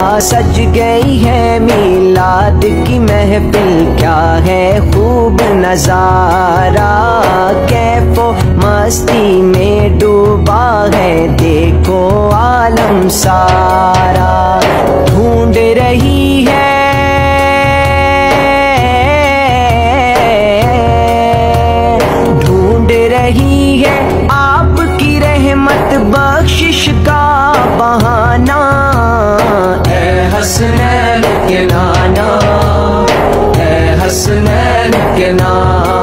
सज गई है मीलाद की महफिल, क्या है खूब नजारा। कैफो मस्ती में डूबा है देखो आलम सारा। ढूंढ रही है आपकी रहमत बख्शिश का बहाना। ऐ हसनैन के नाना, ऐ हसनैन के नाना।